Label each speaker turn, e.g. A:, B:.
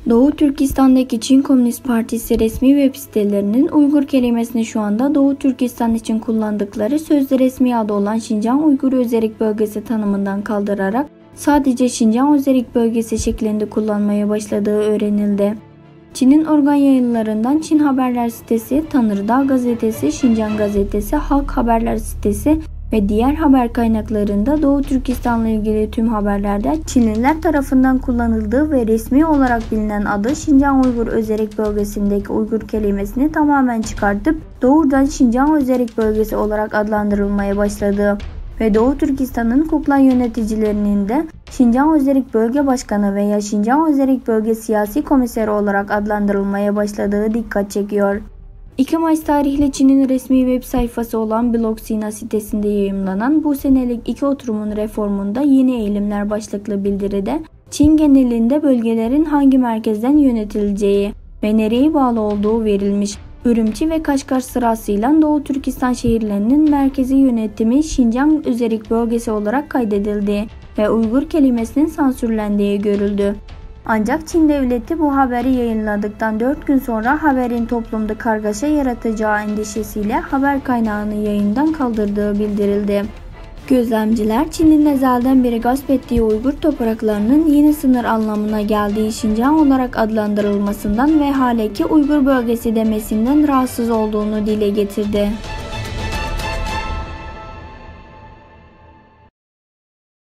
A: Doğu Türkistan'daki Çin Komünist Partisi resmi web sitelerinin Uygur kelimesini şu anda Doğu Türkistan için kullandıkları sözde resmi adı olan Şincan Uygur Özerk Bölgesi tanımından kaldırarak sadece Şincan Özerk Bölgesi şeklinde kullanmaya başladığı öğrenildi. Çin'in organ yayınlarından Çin Haberler sitesi, Tanrıdağ Gazetesi, Şincan Gazetesi, Halk Haberler sitesi ve diğer haber kaynaklarında Doğu Türkistan'la ilgili tüm haberlerde Çinliler tarafından kullanıldığı ve resmi olarak bilinen adı Şincan Uygur Özerk Bölgesi'ndeki Uygur kelimesini tamamen çıkartıp doğrudan Şincan Özerk Bölgesi olarak adlandırılmaya başladı. Ve Doğu Türkistan'ın kukla yöneticilerinin de Şincan Özerk Bölge Başkanı veya Şincan Özerk Bölge Siyasi Komiseri olarak adlandırılmaya başladığı dikkat çekiyor. 2 Mayıs tarihli Çin'in resmi web sayfası olan Blog Sina sitesinde yayımlanan bu senelik 2 oturumun reformunda yeni eğilimler başlıklı bildiride Çin genelinde bölgelerin hangi merkezden yönetileceği ve nereye bağlı olduğu verilmiş. Ürümçi ve Kaşgar sırasıyla Doğu Türkistan şehirlerinin merkezi yönetimi Şincan Özerk Bölgesi olarak kaydedildi ve Uygur kelimesinin sansürlendiği görüldü. Ancak Çin devleti bu haberi yayınladıktan 4 gün sonra haberin toplumda kargaşa yaratacağı endişesiyle haber kaynağını yayından kaldırdığı bildirildi. Gözlemciler Çin'in ezelden beri gasp ettiği Uygur topraklarının yeni sınır anlamına geldiği Şincan olarak adlandırılmasından ve halen ki Uygur bölgesi demesinden rahatsız olduğunu dile getirdi.